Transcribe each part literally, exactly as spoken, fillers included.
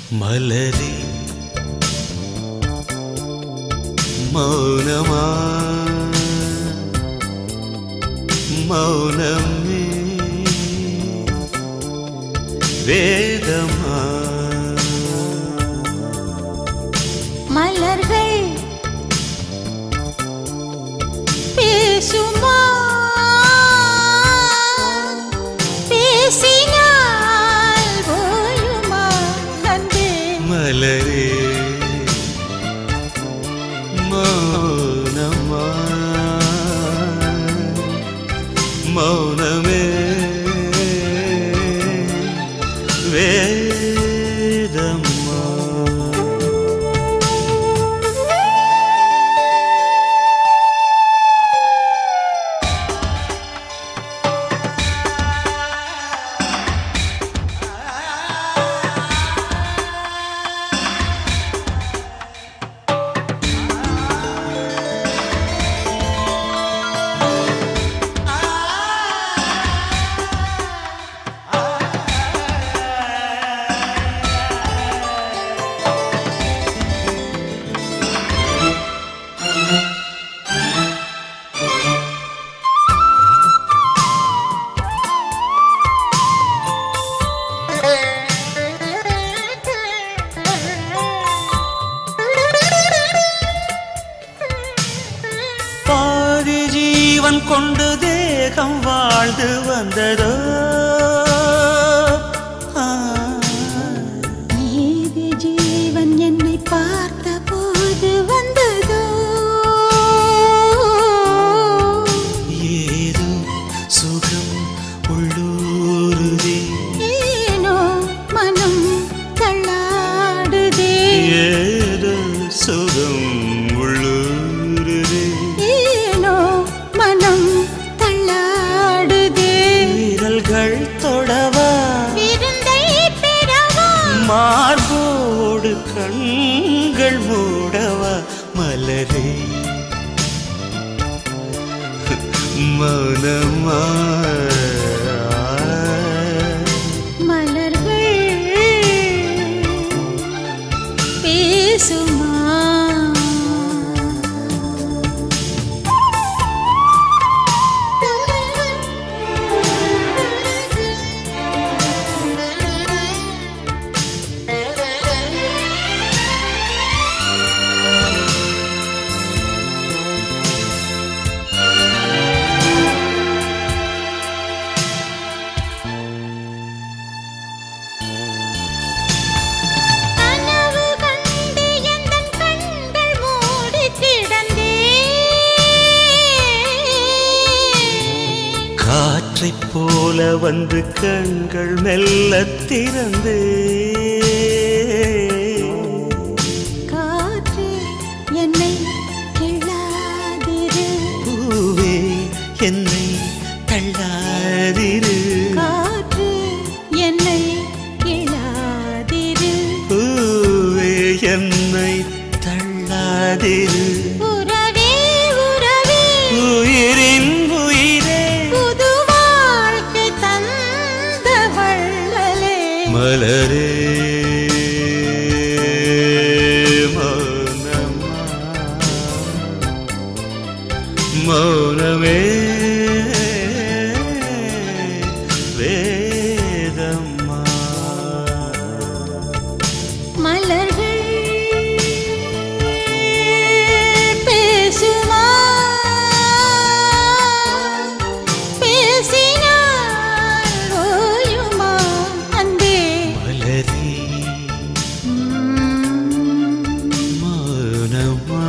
மலரே மௌனமா மௌனமே வேதமா மலர்கள் பேசுமா பேசினால் போயுமா அன்பே மலரே மௌனமா மௌனமே வேதமா பாதி ஜீவன் கொண்டு தேகம் வாழ்ந்து வந்ததோ நீதி ஜீவன் என்னை பார்த்த போது வந்ததோ ஏதோ சுகம் உள்ளூருதே ஏனோ மனம் தள்ளாடுதே ஏதோ சுகம் உள்ளூருதே ஏனோ மனம் தள்ளாடுதே விரல்கள் தொடவா விருந்தை பெறவா மார்போடு கண்கள் மூடவா மலரே மௌனமா மலர்கள் பேசுமா கனவு கண்டு எந்தன் கண்கள் மூடி கிடந்தேன் காற்றைப் போல வந்து கண்கள் மெல்ல திறந்தே காற்று என்னை கிள்ளாதிரு பூவே என்னை தள்ளாதிரு காற்று என்னை கிள்ளாதிரு பூவே என்னை தள்ளாதிரு உறவே உறவே உயிரின் உயிரே புது வாழ்க்கை தந்த வள்ளலே மலரே மௌனமா மௌனமே வேதமா மலர்கள் பேசுமா பேசினால் ஓயுமா அன்பே மலரே மௌனமா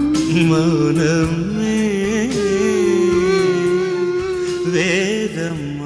மௌனமே வேதம்